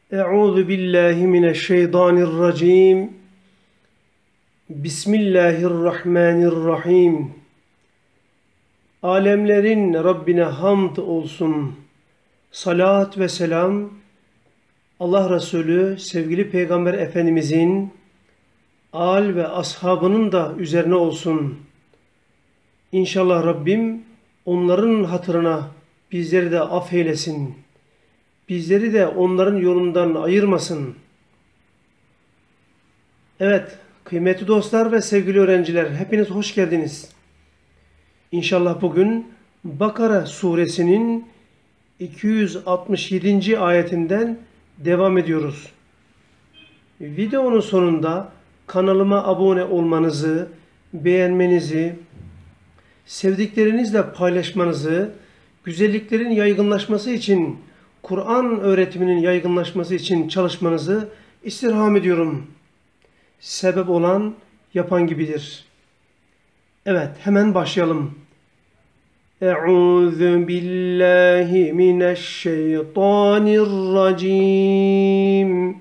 Euzu billahi mineşşeytanirracim. Bismillahirrahmanirrahim. Alemlerin Rabbine hamd olsun. Salat ve selam Allah Resulü sevgili Peygamber Efendimizin âl ve ashabının da üzerine olsun. İnşallah Rabbim onların hatırına bizleri de affeylesin. Bizleri de onların yolundan ayırmasın. Evet, kıymetli dostlar ve sevgili öğrenciler, hepiniz hoş geldiniz. İnşallah bugün Bakara suresinin 267. ayetinden devam ediyoruz. Videonun sonunda kanalıma abone olmanızı, beğenmenizi, sevdiklerinizle paylaşmanızı, güzelliklerin yaygınlaşması için, Kur'an öğretiminin yaygınlaşması için çalışmanızı istirham ediyorum. Sebep olan yapan gibidir. Evet, hemen başlayalım. Euzu billahi mineşşeytanirracim.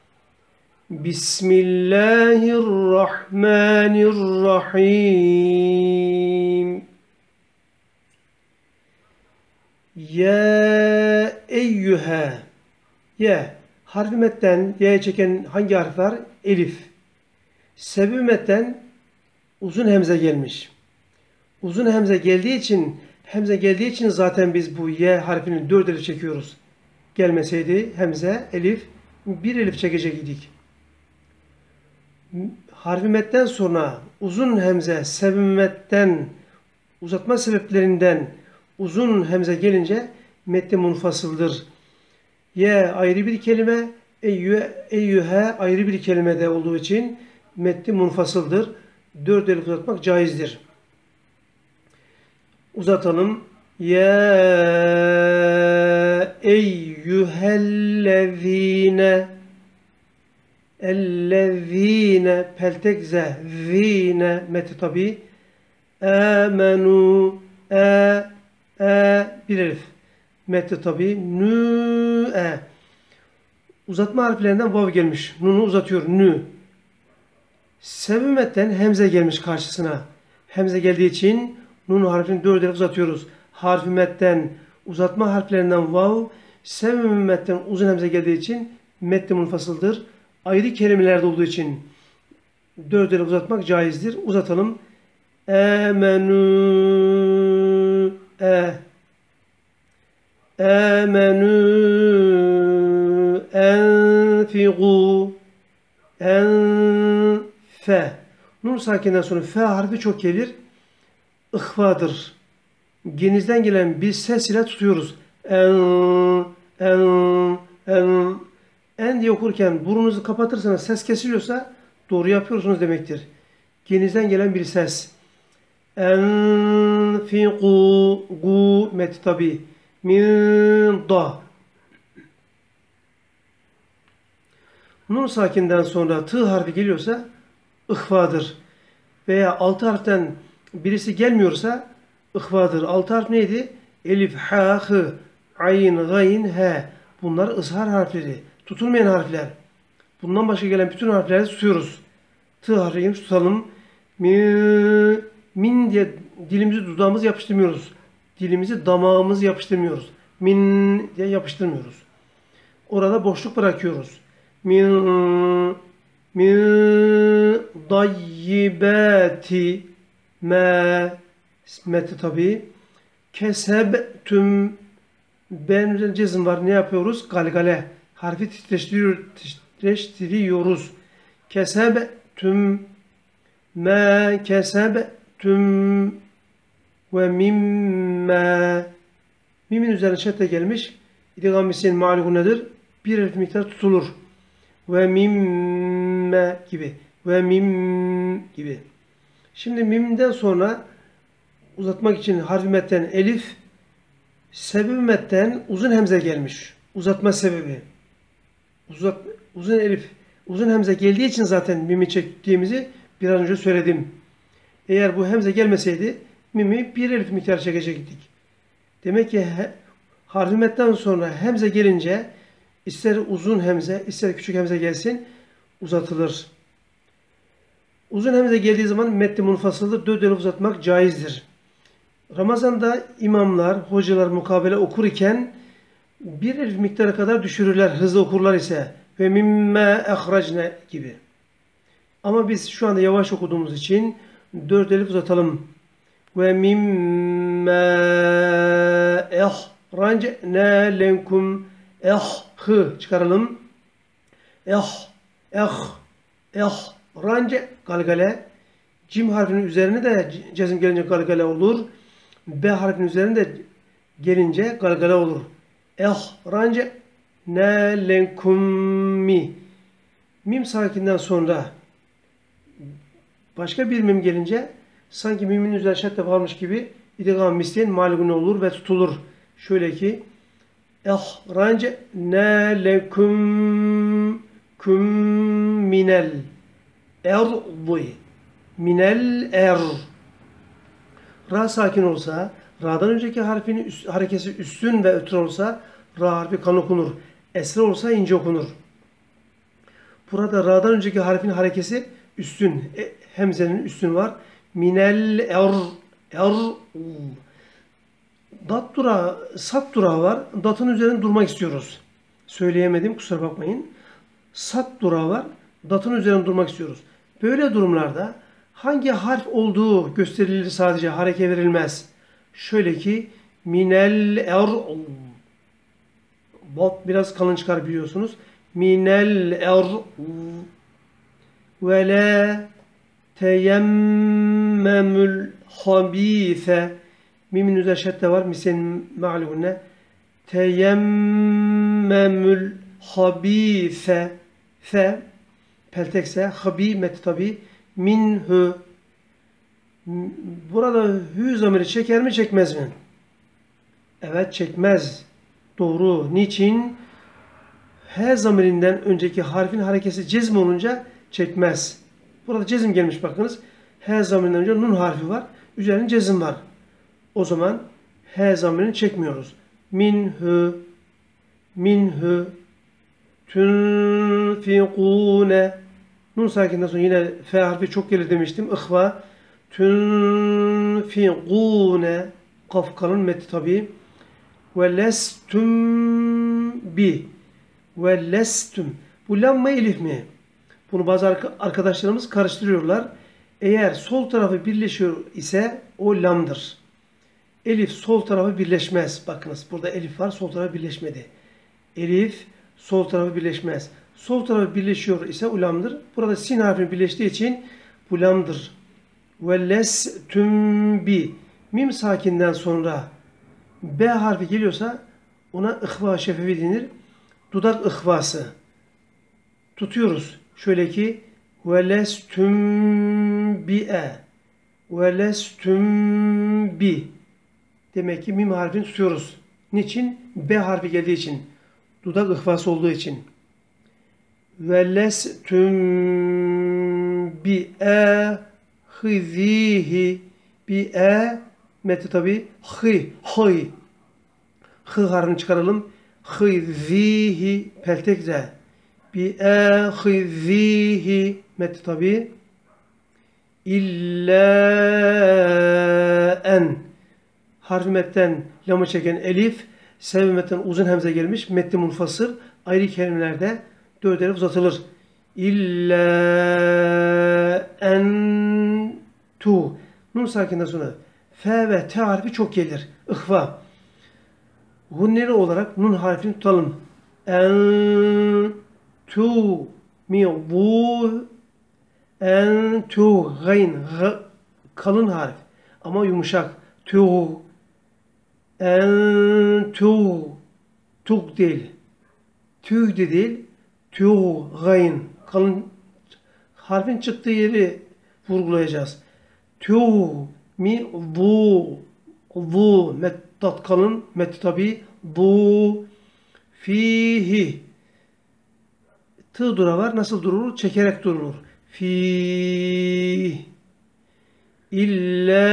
Bismillahirrahmanirrahim. Ya eyyühe. Ya harfi metten Y'ye çeken hangi harf var? Elif. Sebebi metten uzun hemze gelmiş. Uzun hemze geldiği için zaten biz bu Y harfini 4 elif çekiyoruz. Gelmeseydi hemze, elif, bir elif çekecek idik. Harfi metten sonra uzun hemze sebebi metten uzatma sebeplerinden uzun hemze gelince metni munfasıldır. Ye ayrı bir kelime, eyyühe ayrı bir kelimede olduğu için metni munfasıldır. 4 elif uzatmak caizdir. Uzatalım. Ya eyyühellezine ellezine peltek ze zine meti tabi amenu bir elif meti tabi nü uzatma harflerinden vav gelmiş. Nunu uzatıyor. Nü. Sebebi hemze gelmiş karşısına. Hemze geldiği için nun harfini 4 elif uzatıyoruz. Harfi metten uzatma harflerinden vav, sebebi metten uzun hemze geldiği için metni munfasıldır. Ayrı kelimelerde olduğu için 4 elif uzatmak caizdir. Uzatalım. Amenü Amenü enfigu enfe. Nun sakinden sonra fe harfi çok gelir. İhvadır. Genizden gelen bir ses ile tutuyoruz. En diye okurken burnunuzu kapatırsanız ses kesiliyorsa doğru yapıyorsunuz demektir. Genizden gelen bir ses. Enfiqu gu met tabi min da. Nun sakinden sonra tı harfi geliyorsa ihvadır. Veya altı harften birisi gelmiyorsa ihvadır. Altı harf neydi? Elif, ha, hı, ayn, gayn, he. Bunlar ızhar harfleri. Tutulmayan harfler. Bundan başka gelen bütün harfleri tutuyoruz. Tı harfini tutalım. Min diye dilimizi dudağımızı yapıştırmıyoruz. Dilimizi damağımızı yapıştırmıyoruz. Min diye yapıştırmıyoruz. Orada boşluk bırakıyoruz. Min dayyibati meti tabi kesebtüm ben cezim var. Ne yapıyoruz? Galgale. Harfi titreştiriyoruz. Kesebtüm kesebtüm ve mimme mimin üzerine şedde gelmiş. İdgam misin ma'luhu nedir? Bir elif miktar tutulur. Ve mimme gibi. Ve mim gibi. Şimdi mimden sonra uzatmak için harfi metten elif, sebebi metten uzun hemze gelmiş. Uzatma sebebi. Uzun elif, uzun hemze geldiği için zaten mimi çektiğimizi biraz önce söyledim. Eğer bu hemze gelmeseydi mimi bir elif miktar çekecektik. Demek ki harfi metten sonra hemze gelince İster uzun hemze, ister küçük hemze gelsin, uzatılır. Uzun hemze geldiği zaman metni munfasıldır. 4 elif uzatmak caizdir. Ramazan'da imamlar, hocalar mukabele okur iken bir elif miktarı kadar düşürürler hızlı okurlar ise. Ve mimme ehracne gibi. Ama biz şu anda yavaş okuduğumuz için 4 elif uzatalım. Ve mimme ehracne lenkum hı çıkaralım. Ranc galgale. Cim harfinin üzerine de cezim gelince galgale olur. B harfinin üzerine de gelince galgale olur. Ranc ne lenkum mi. Mim sakinden sonra başka bir mim gelince sanki mimin üzerine şedde varmış gibi idgam misliyen malgun olur ve tutulur. Şöyle ki ranc ne lenkum kum minel erdi minel ra sakin olsa, ra'dan önceki harfinin harekesi üstün ve ötür olsa ra harfi kan okunur. Esre olsa ince okunur. Burada ra'dan önceki harfin harekesi üstün. Hemzenin üstün var. Minel dat durağı, sat durağı var. Datın üzerinde durmak istiyoruz. Söyleyemedim, kusura bakmayın. Sat durağı var. Datın üzerinde durmak istiyoruz. Böyle durumlarda hangi harf olduğu gösterilir, sadece hareke verilmez. Şöyle ki minel bot biraz kalın çıkar biliyorsunuz. Minel ve la teyemmemul habise. Mimin üzerine şedde var. Misenin ma'luğune. Teyemmemul habise. Fe peltekse habi met tabi minhu. Burada hü zamiri çeker mi çekmez mi? Evet, çekmez. Doğru. Niçin? H zamirinden önceki harfin harekesi cezm olunca çekmez. Burada cezim gelmiş bakınız. H zamirinden önce nun harfi var. Üzerine cezim var. O zaman H zamirini çekmiyoruz. Minhu tunfikune. Nun sakinden sonra yine F harfi çok gelir demiştim. İhva. Tunfikune. Kaf kalın metti tabi. Ve lestum bi. Ve lestum. Bu lam mı elif mi? Bunu bazı arkadaşlarımız karıştırıyorlar. Eğer sol tarafı birleşiyor ise o lamdır. Elif sol tarafı birleşmez. Bakınız burada elif var, sol tarafı birleşmedi. Elif sol tarafı birleşmez. Sol tarafı birleşiyor ise ulamdır. Burada sin harfinin birleştiği için ulamdır. Ve lestum bi. Mim sakinden sonra B harfi geliyorsa ona ihva şefevi denir. Dudak ihvası. Tutuyoruz. Şöyle ki ve lestum bi'e. Ve lestum bi. Demek ki mim harfini tutuyoruz. Niçin? B harfi geldiği için. Dudak ihvası olduğu için. Ve lestum bi'e hızihi. Bi'e meti tabi hı. Hı harfini çıkaralım. Hızihi peltek ze. Bi'e hızihi meti tabi illa en. Harfi metten lamı çeken elif, sebebi metten uzun hemze gelmiş. Metni munfasıl ayrı kelimelerde 4 elif uzatılır. İlla en tu. Nun sakinden sonra F ve T harfi çok gelir. İhva. Gunneli olarak nun harfini tutalım. En tu mi bu en tu gayn kalın harf ama yumuşak. Tu en tu tuk değil. Tüh de değil. Tu gayn kalın harfin çıktığı yeri vurgulayacağız. Tu mi bu mettat kalın met tabi bu fihi tı dura var. Nasıl durulur? Çekerek durulur. Fi illa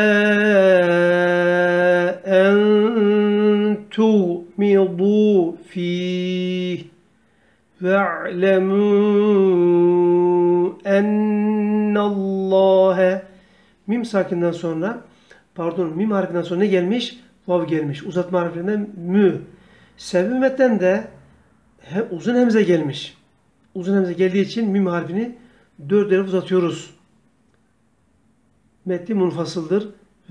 en tu'midu fi ve'lemû ennallâhe. Mim sakinden sonra, pardon, mim harfinden sonra ne gelmiş? Vav gelmiş. Uzatma harfinden mü. Sevmetten de uzun hemze gelmiş. Uzun hemze geldiği için mim harfini 4 elif uzatıyoruz. Metni munfasıldır.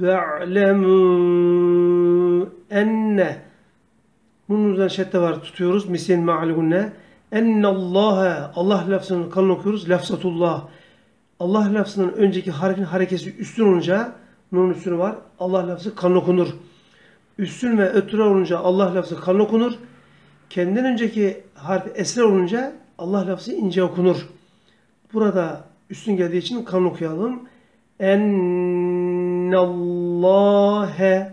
Ve'lemû enne. Bunun üzerine şedde var. Tutuyoruz. Misyen ma'lugunne. Ennallâhe. Allah lafzını kalın okuyoruz. Lafzatullah. Allah lafzının önceki harfin harekesi üstün olunca, nunun üstünü var. Allah lafzı kalın okunur. Üstün ve ötürü olunca Allah lafzı kalın okunur. Kendinden önceki harf esre olunca Allah lafzı ince okunur. Burada üstün geldiği için kalın okuyalım. Ennallâhe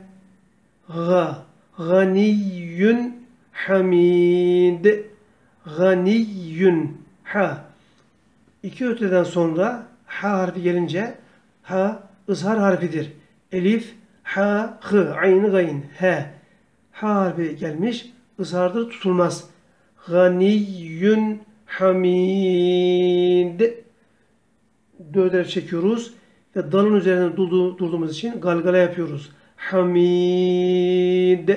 ganiyyun hamid. Ganiyyun ha. İki öteden sonra ha harfi gelince ha ızhar harfidir. Elif, ha, hı, ayni, gayn, he. Ha harfi gelmiş, ızhardır, tutulmaz. Ganiyyun hamid. 4 elif çekiyoruz ve dalın üzerine durduğumuz için galgala yapıyoruz. Hamid.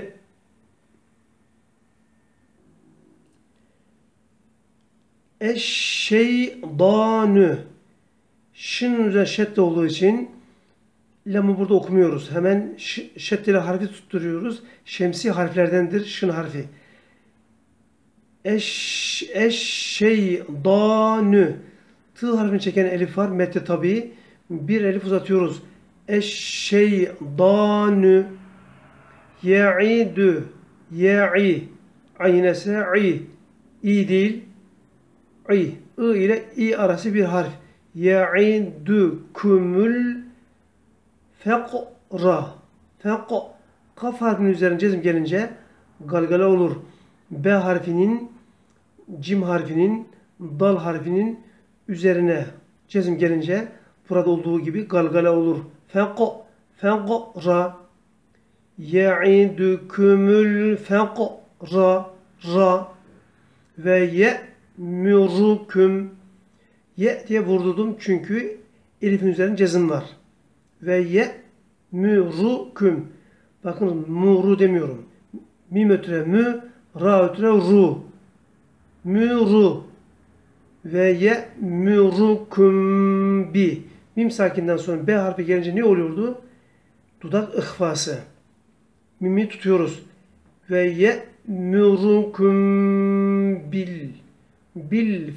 Eşşeydanü. Şın üzerine şedde olduğu için lamı burada okumuyoruz. Hemen şeddeli harfi tutturuyoruz. Şemsi harflerdendir şın harfi. Eşşeydanü. Tı harfini çeken elif var. Mette tabi. Bir elif uzatıyoruz. Eşşeydanü. Ye'idü. Ye'i. Aynese i. İ değil. I. I ile i arası bir harf. Ye'idükumül feqra. Kaf harfinin üzerine cezim gelince galgala olur. B harfinin, cim harfinin, dal harfinin üzerine cezim gelince burada olduğu gibi galgala olur. Feqra. Ye'idükumül feqra. Ra. Ve ye'mürüküm. Ye diye vurdurdum çünkü elifin üzerine cezim var. Ve ye'mürüküm. Bakın muru demiyorum. Mim ötüre mü, ra ötüre ru. Mürü. Ve ye'mürüküm bi. Mim sakinden sonra B harfi gelince ne oluyordu? Dudak ihfası. Mimi tutuyoruz. Ve ye'mürüküm bil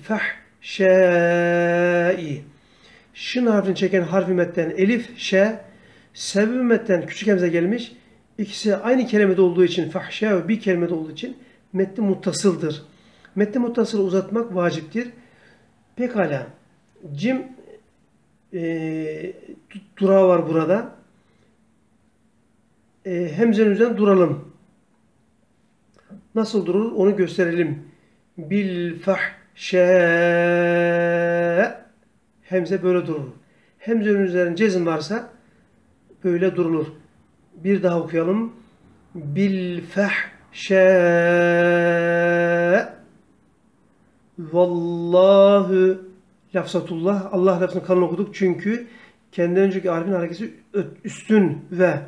fahşâi. Şın harfini çeken harfi metten elif, şe, sebebi metten küçük hemze gelmiş. İkisi aynı kelimede olduğu için, fahşâ ve bir kelimede olduğu için metni muttasıldır. Metni muttasılı uzatmak vaciptir. Pekala. Cim durağı var burada. Hemzenin üzerine duralım. Nasıl durur onu gösterelim. Bil fahşâ. Hemze böyle durur. Hemzenin üzerine cezim varsa böyle durulur. Bir daha okuyalım. Bil fahşâ. Vallahu lafzatullah. Allah lafzını kalın okuduk çünkü kendinden önceki harfin hareketi üstün ve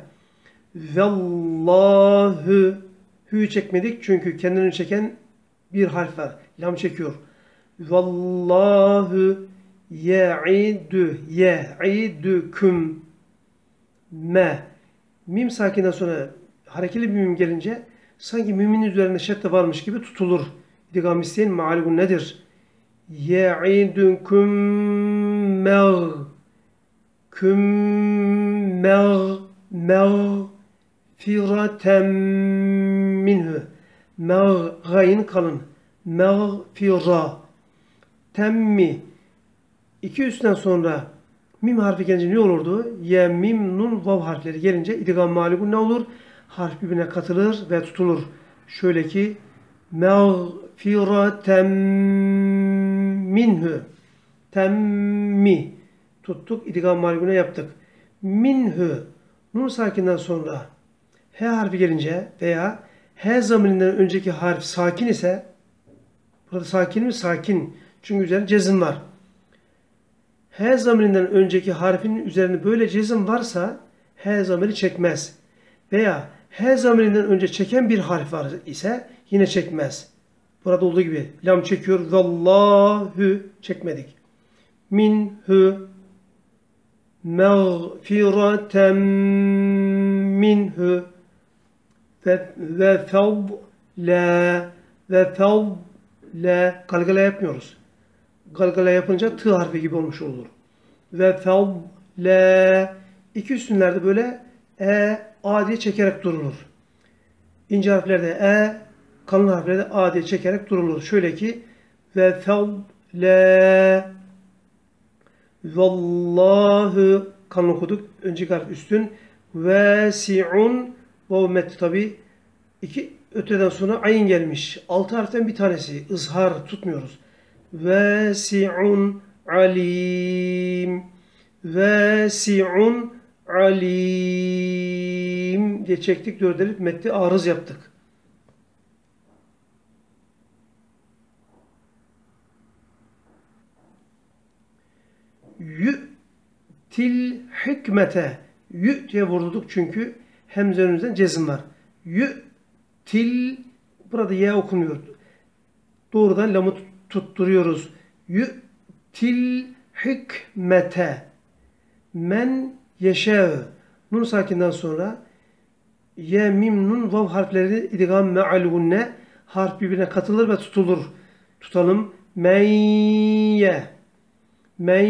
vallahu hü'yü çekmedik çünkü kendini çeken bir harf var. Lam çekiyor. Vallahu ye'idüküm me. Mim sakinden sonra harekeli bir mim gelince sanki mimin üzerinde şedde varmış gibi tutulur. İdgam isteyen ma'lugun nedir? Ye'idüküm mağfireten minhu. Gayn kalın. Mağfira. Temmi. İki üstten sonra mim harfi gelince ne olurdu? Ye, mim, nun, vav harfleri gelince idgam mağlugun ne olur? Harf birbirine katılır ve tutulur. Şöyle ki mağfireten minhu. Temmi. Tuttuk. İdgam mağluguna yaptık. Minhu. Nun sakinden sonra H harfi gelince veya H zamirinden önceki harf sakin ise Burada sakin mi? Sakin. Çünkü üzerinde cezim var. H zamirinden önceki harfinin üzerinde böyle cezim varsa H zamiri çekmez. Veya H zamirinden önce çeken bir harf var ise yine çekmez. Burada olduğu gibi lam çekiyor. Vallahu çekmedik. Minhu mağfireten minhu ve fadla galgala yapmıyoruz. Galgala yapınca tı harfi gibi olmuş olur. Ve fadla iki üstünlerde böyle a diye çekerek durulur. İnce harflerde kalın harflerde a diye çekerek durulur. Şöyle ki ve fadla vallahu kalın okuduk. Önceki harf üstün. Vesi'un vav met tabi. İki öteden sonra ayın gelmiş. Altı harften bir tanesi. İzhar tutmuyoruz. Vesi'un alim. Vesi'un alim diye çektik. Dört elif metti arız yaptık. Yü'til hikmete. Yü diye vurduk çünkü hemze önümüzden cezim var. Yü'til burada y okunuyor. Doğrudan lamı tutturuyoruz. Yü'til hikmete. Men yeşâ'ı. Nun sakinden sonra ye, mim, nun, vav harfleri idgam me'alunne harf birbirine katılır ve tutulur. Tutalım. Men ye. Men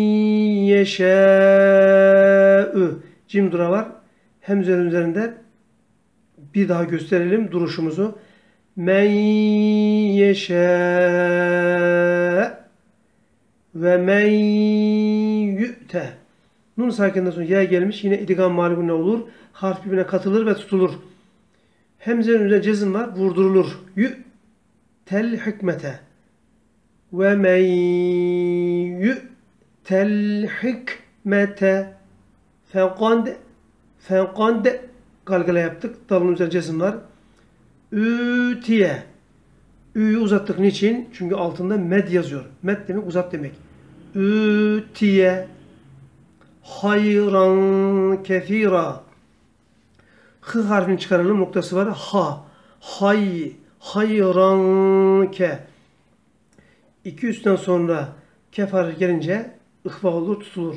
yeşâ'ı. Cim dura var. Hemzenin üzerinde bir daha gösterelim duruşumuzu. Men yeşâ ve men yü'te. Nun sakinden sonra ya gelmiş. Yine idgam mağlubun ne olur? Harf birbirine katılır ve tutulur. Hemzenin üzerine cezim var. Vurdurulur. Yü'tel hikmete. Ve men yü'tel hikmete. Fekand galgala yaptık. Dalın üzerine cezim var. Ütiye. Ü'yü uzattık. Niçin? Çünkü altında med yazıyor. Med demek uzat demek. Ütiye. Hayran kefira. Hı harfini çıkaralım. Noktası var. Ha. Hayran ke. İki üstten sonra kef harfi gelince ihfa olur, tutulur.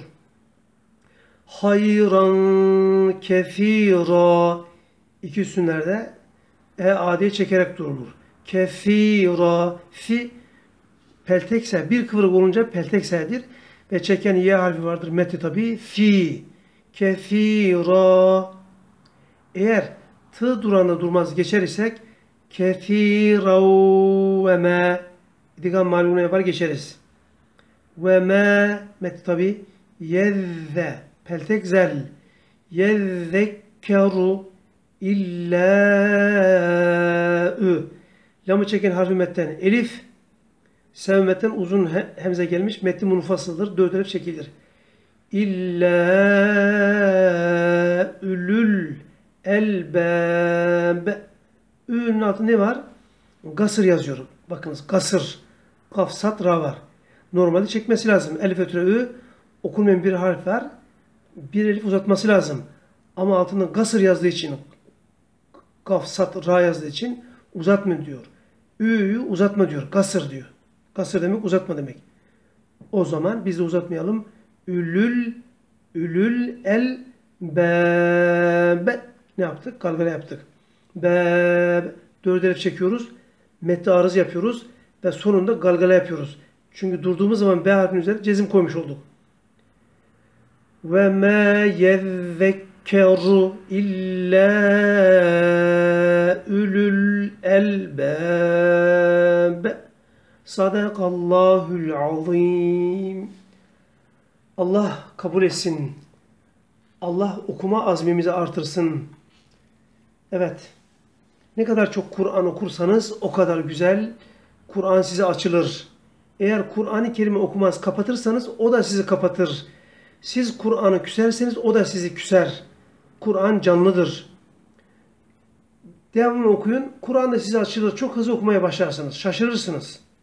Hayran kefira. İki üstünlerde a diye çekerek durulur. Kefira. Fi peltekse. Bir kıvrık olunca pelteksedir. Ve çeken y harfi vardır. Meti tabi. Fi. Kefira. Eğer tı duranda durmaz geçer isek kefira ve me idgam malumuna yapar geçeriz. Ve me meti tabi. Yezze. Peltek zel. Yezzekkeru illâ'ü. Lamı çeken harfi metten elif. Sevmetten uzun hemze gelmiş. Metni munfasıldır. Dört elif çekilir. İlla ülül elbâb. Ü'nün altında ne var? Gasır yazıyorum. Bakınız gasır. Kaf, sat, ra var. Normalde çekmesi lazım. Elif ötürü ü. Okunmayan bir harf var. Bir elif uzatması lazım. Ama altında gasır yazdığı için, kaf, sat, ra yazdığı için uzatma diyor. Ü'yü uzatma diyor. Gasır diyor. Gasır demek uzatma demek. O zaman biz de uzatmayalım. Ülül el bâb. Ne yaptık? Galgala yaptık. Bâb. Dört elif çekiyoruz. Metni arız yapıyoruz. Ve sonunda galgala yapıyoruz. Çünkü durduğumuz zaman B harfinin üzerine cezim koymuş olduk. Ve mâ yezzekkeru illâ ülül elbâb. Sadakallahul azim. Allah kabul etsin. Allah okuma azmimizi artırsın. Evet. Ne kadar çok Kur'an okursanız o kadar güzel Kur'an size açılır. Eğer Kur'an-ı Kerim'i okumaz kapatırsanız o da sizi kapatır. Siz Kur'an'ı küserseniz o da sizi küser. Kur'an canlıdır. Devamlı okuyun. Kur'an da size açılır. Çok hızlı okumaya başlarsınız. Şaşırırsınız.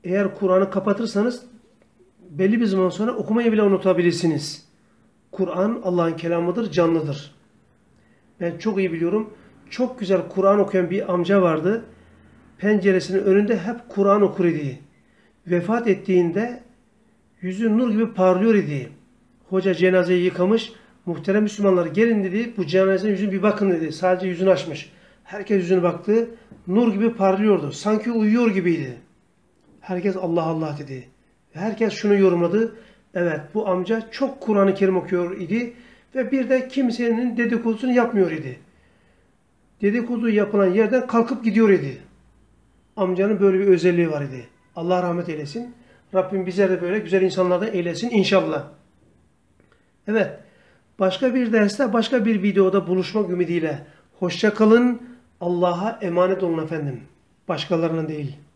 Eğer Kur'an'ı kapatırsanız belli bir zaman sonra okumayı bile unutabilirsiniz. Kur'an Allah'ın kelamıdır, canlıdır. Ben çok iyi biliyorum. Çok güzel Kur'an okuyan bir amca vardı. Penceresinin önünde hep Kur'an okur idi. Vefat ettiğinde yüzü nur gibi parlıyor idi. Hoca cenazeyi yıkamış. Muhterem Müslümanlar gelin dedi. Bu cenazenin yüzünü bir bakın dedi. Sadece yüzünü açmış. Herkes yüzüne baktı. Nur gibi parlıyordu. Sanki uyuyor gibiydi. Herkes Allah Allah dedi. Herkes şunu yorumladı. Evet, bu amca çok Kur'an-ı Kerim okuyor idi ve bir de kimsenin dedikodusunu yapmıyor idi. Dedikodu yapılan yerden kalkıp gidiyor idi. Amcanın böyle bir özelliği var idi. Allah rahmet eylesin. Rabbim bizler de böyle güzel insanlardan eylesin inşallah. Evet, başka bir derste, başka bir videoda buluşmak ümidiyle. Hoşça kalın. Allah'a emanet olun efendim. Başkalarına değil.